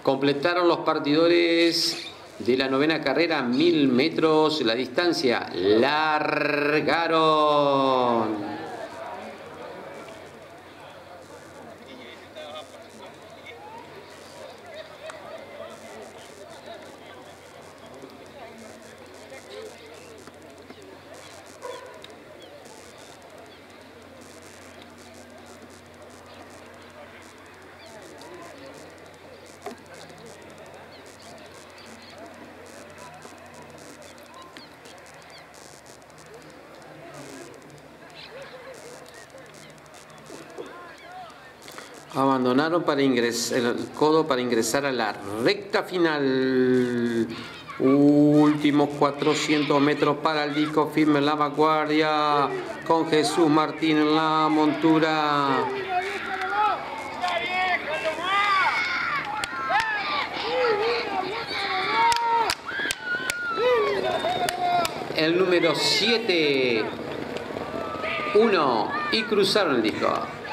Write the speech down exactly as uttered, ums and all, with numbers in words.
Completaron los partidores de la novena carrera, mil metros, la distancia, largaron. Abandonaron para ingresar, el codo para ingresar a la recta final. Últimos cuatrocientos metros para el disco firme en la vanguardia, con Jesús Martín en la montura. El número siete, uno, y cruzaron el disco.